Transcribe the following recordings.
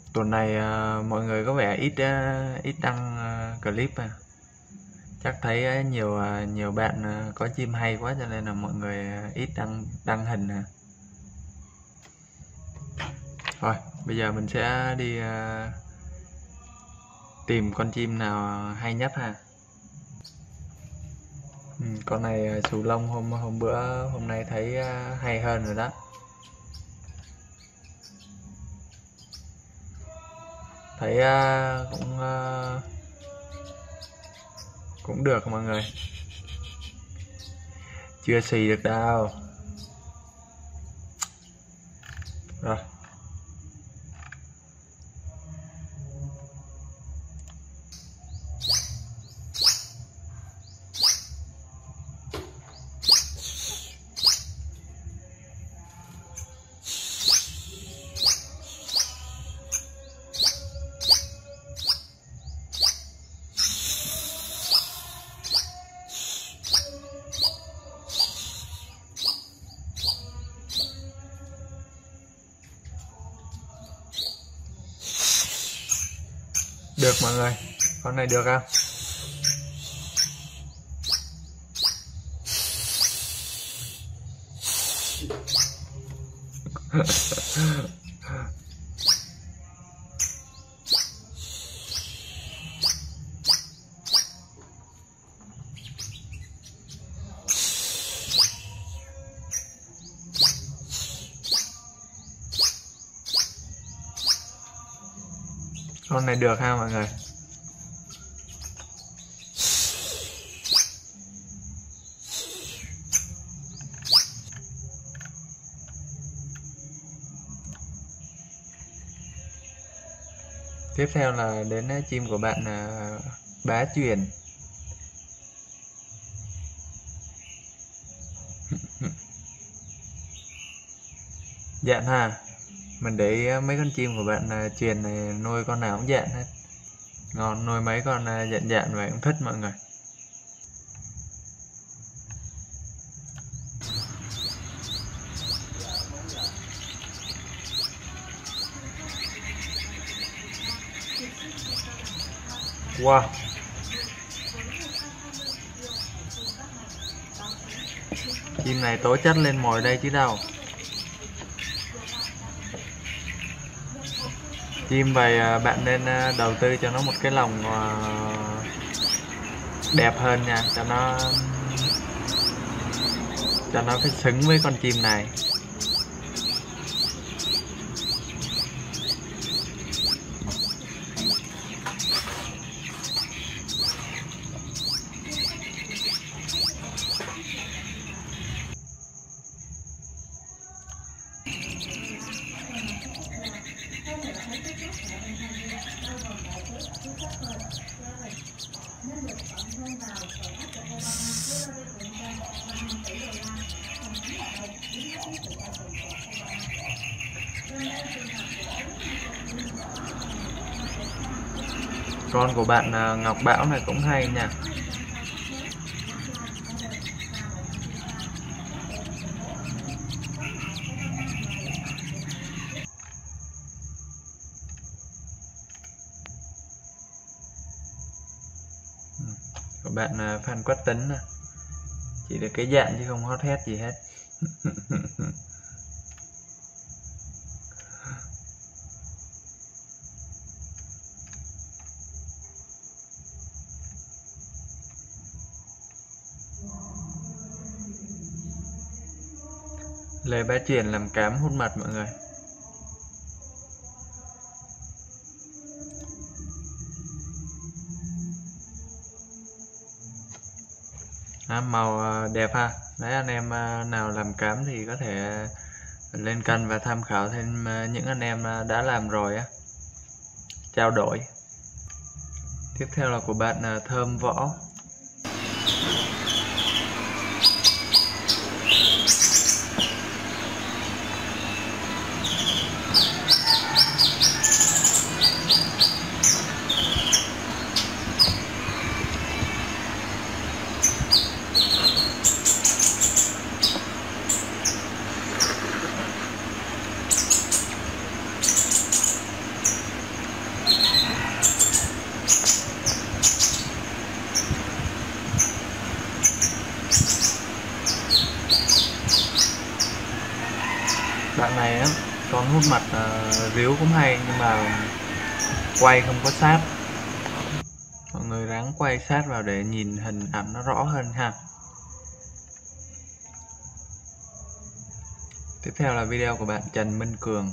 Tuần này mọi người có vẻ ít đăng clip à. Chắc thấy nhiều bạn có chim hay quá cho nên là mọi người ít đăng hình à. Rồi, bây giờ mình sẽ đi tìm con chim nào hay nhất ha. Con này xù lông hôm nay thấy hay hơn rồi đó. Thấy cũng được mọi người. Chưa xì được đâu. Rồi. Được mọi người, con này được không? Con này được ha mọi người. Tiếp theo là đến chim của bạn Bá Truyền. Dạn ha. Mình để ý mấy con chim của bạn Truyền này nuôi con nào cũng dạn hết. Ngon, nuôi mấy con dạn vậy cũng thích mọi người. Wow. Chim này tố chất lên mồi đây chứ đâu. Chim vậy bạn nên đầu tư cho nó một cái lồng đẹp hơn nha, cho nó phải xứng với con chim này. Con của bạn Ngọc Bảo này cũng hay nha. Của bạn Phan Quách Tính này. Chỉ được cái dạng chứ không hot hét gì hết. Lê Bá Truyền làm cám hút mật mọi người. Màu đẹp ha. Đấy, anh em nào làm cám thì có thể lên kênh và tham khảo thêm những anh em đã làm rồi á, trao đổi. Tiếp theo là của bạn Thơm Võ. con hút mặt ríu cũng hay, nhưng mà quay không có sát. Mọi người ráng quay sát vào để nhìn hình ảnh nó rõ hơn ha. Tiếp theo là video của bạn Trần Minh Cường.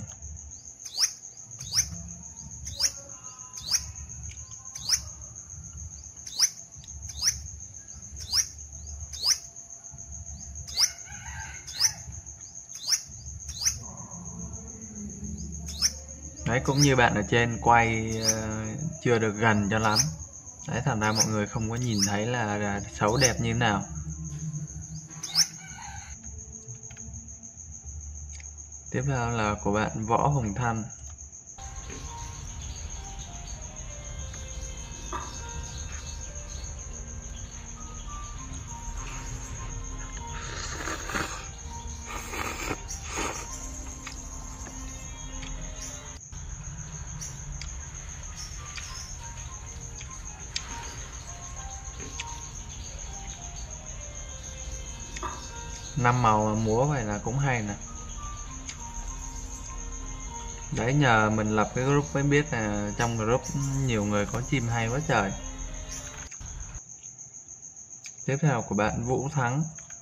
Đấy, cũng như bạn ở trên quay chưa được gần cho lắm. Đấy, thành ra mọi người không có nhìn thấy là xấu đẹp như thế nào. Tiếp theo là của bạn Võ Hồng Thanh. Năm màu mà múa vậy là cũng hay nè. Đấy, nhờ mình lập cái group mới biết là trong group nhiều người có chim hay quá trời. Tiếp theo của bạn Vũ Thắng.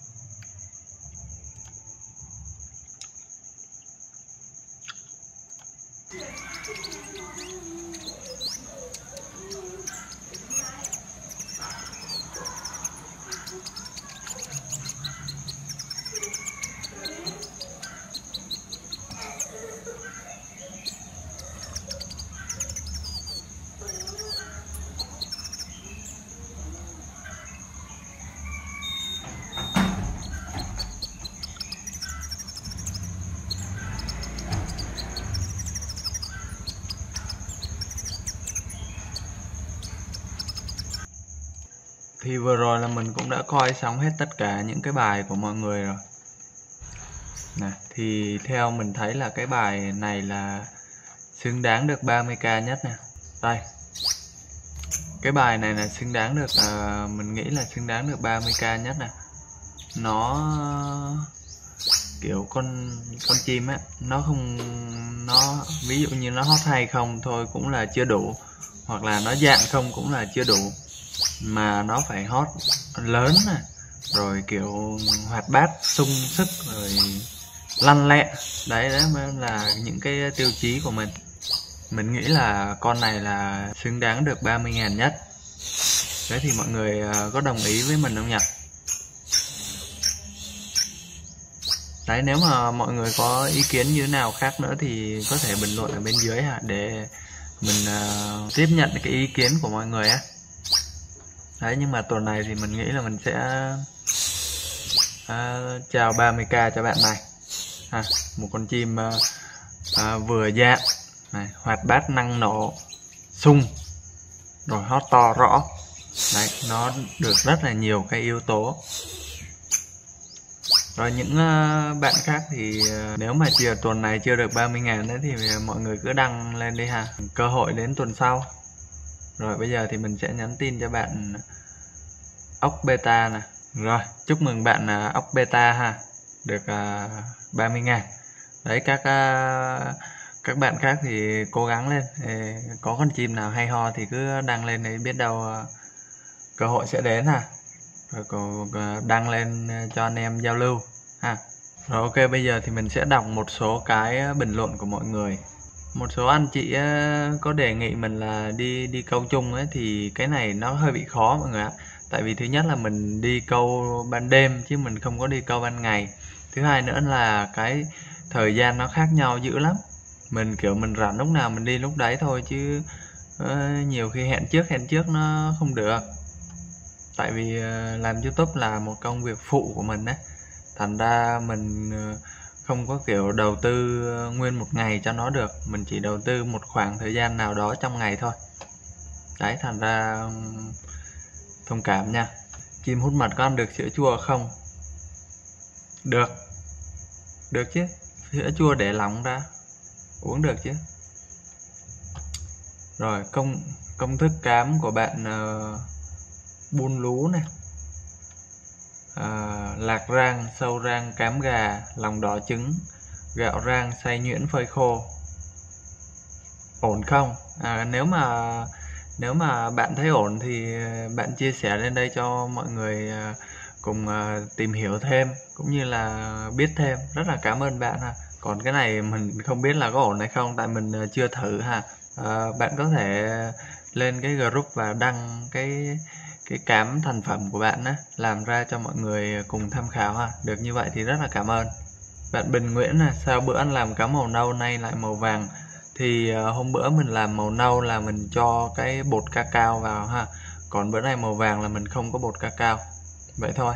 Thì vừa rồi là mình cũng đã coi xong hết tất cả những cái bài của mọi người rồi. Nè, thì theo mình thấy là cái bài này là xứng đáng được 30k nhất nè. Đây. Cái bài này là xứng đáng được, mình nghĩ là xứng đáng được 30k nhất nè. Nó kiểu con chim á, nó ví dụ như nó hót hay không thôi cũng là chưa đủ, hoặc là nó dạng không cũng là chưa đủ, mà nó phải hót lớn nè, rồi kiểu hoạt bát sung sức, rồi lăn lẹ. Đấy mới là những cái tiêu chí của mình. Mình nghĩ là con này là xứng đáng được 30.000 nhất. Đấy, thì mọi người có đồng ý với mình không nhỉ? Đấy, nếu mà mọi người có ý kiến như thế nào khác nữa thì có thể bình luận ở bên dưới ha, để mình tiếp nhận cái ý kiến của mọi người á. Đấy, nhưng mà tuần này thì mình nghĩ là mình sẽ chào 30k cho bạn này ha. Một con chim vừa dạng này, hoạt bát năng nổ, sung, rồi hót to rõ. Đấy, nó được rất là nhiều cái yếu tố. Rồi những bạn khác thì nếu mà tuần này chưa được 30.000 đấy thì mọi người cứ đăng lên đi ha. Cơ hội đến tuần sau. Rồi bây giờ thì mình sẽ nhắn tin cho bạn ốc beta nè. Rồi, chúc mừng bạn ốc beta ha, được 30.000. Đấy, các bạn khác thì cố gắng lên. Có con chim nào hay ho thì cứ đăng lên đấy, biết đâu cơ hội sẽ đến ha. Rồi đăng lên cho anh em giao lưu ha. Rồi ok, bây giờ thì mình sẽ đọc một số cái bình luận của mọi người. Một số anh chị có đề nghị mình là đi câu chung ấy, thì cái này nó hơi bị khó mọi người ạ. Tại vì thứ nhất là mình đi câu ban đêm chứ mình không có đi câu ban ngày. Thứ hai nữa là cái thời gian nó khác nhau dữ lắm. Mình kiểu mình rảnh lúc nào mình đi lúc đấy thôi, chứ nhiều khi hẹn trước nó không được. Tại vì làm YouTube là một công việc phụ của mình đấy. Thành ra mình không có kiểu đầu tư nguyên một ngày cho nó được. Mình chỉ đầu tư một khoảng thời gian nào đó trong ngày thôi. Đấy, thành ra thông cảm nha. Chim hút mật có ăn được sữa chua không? Được. Được chứ. Sữa chua để lỏng ra uống được chứ. Rồi công thức cám của bạn bun lú này, lạc rang, sâu rang, cám gà, lòng đỏ trứng, gạo rang xay nhuyễn phơi khô. Ổn không? Nếu mà bạn thấy ổn thì bạn chia sẻ lên đây cho mọi người cùng tìm hiểu thêm cũng như là biết thêm. Rất là cảm ơn bạn ha. Còn cái này mình không biết là có ổn hay không tại mình chưa thử ha. Bạn có thể lên cái group và đăng cái cám thành phẩm của bạn á, làm ra cho mọi người cùng tham khảo ha. Được như vậy thì rất là cảm ơn. Bạn Bình Nguyễn nè, sao bữa anh làm cám màu nâu nay lại màu vàng? Thì hôm bữa mình làm màu nâu là mình cho cái bột cacao vào ha. Còn bữa nay màu vàng là mình không có bột cacao. Vậy thôi.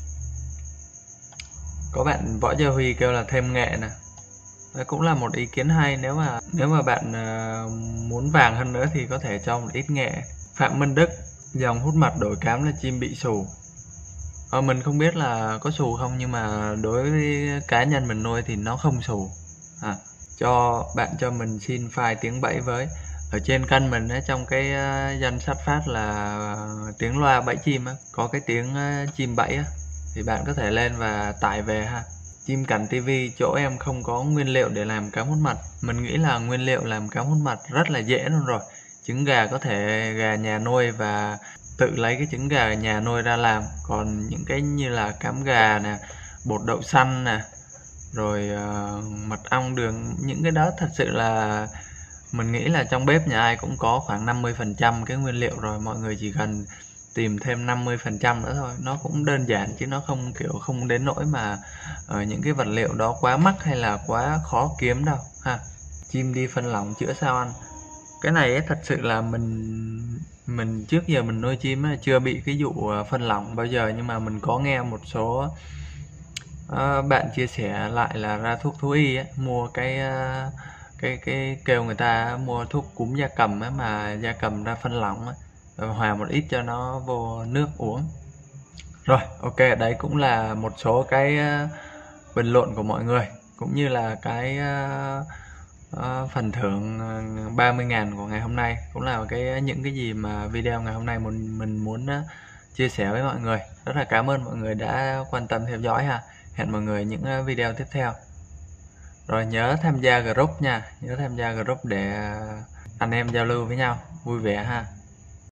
Có bạn Võ Gia Huy kêu là thêm nghệ nè. Đó cũng là một ý kiến hay, nếu mà bạn muốn vàng hơn nữa thì có thể cho một ít nghệ. Phạm Minh Đức, dòng hút mặt đổi cám là chim bị xù. Mình không biết là có xù không nhưng mà đối với cá nhân mình nuôi thì nó không xù. Cho mình xin file tiếng bẫy với. Ở trên kênh mình ấy, trong cái danh sách phát là tiếng loa bẫy chim á, có cái tiếng chim bẫy á, thì bạn có thể lên và tải về ha. Chim Cảnh TV, chỗ em không có nguyên liệu để làm cám hút mật. Mình nghĩ là nguyên liệu làm cám hút mật rất là dễ luôn rồi. Trứng gà có thể gà nhà nuôi và tự lấy cái trứng gà nhà nuôi ra làm. Còn những cái như là cám gà nè, bột đậu xanh nè, rồi mật ong, đường, những cái đó thật sự là mình nghĩ là trong bếp nhà ai cũng có khoảng 50% cái nguyên liệu rồi. Mọi người chỉ cần tìm thêm 50% nữa thôi. Nó cũng đơn giản chứ nó không đến nỗi mà những cái vật liệu đó quá mắc hay là quá khó kiếm đâu ha. Chim đi phân lỏng chữa sao ăn? Cái này ấy, thật sự là mình trước giờ mình nuôi chim ấy, chưa bị cái vụ phân lỏng bao giờ, nhưng mà mình có nghe một số bạn chia sẻ lại là ra thuốc thú y ấy, mua cái kêu người ta mua thuốc cúm gia cầm ấy, mà gia cầm ra phân lỏng ấy, rồi hòa một ít cho nó vô nước uống. Rồi, ok, đấy cũng là một số cái bình luận của mọi người cũng như là cái phần thưởng 30.000 của ngày hôm nay, cũng là những cái gì mà video ngày hôm nay mình muốn chia sẻ với mọi người. Rất là cảm ơn mọi người đã quan tâm theo dõi ha. Hẹn mọi người những video tiếp theo. Rồi nhớ tham gia group nha, nhớ tham gia group để anh em giao lưu với nhau vui vẻ ha.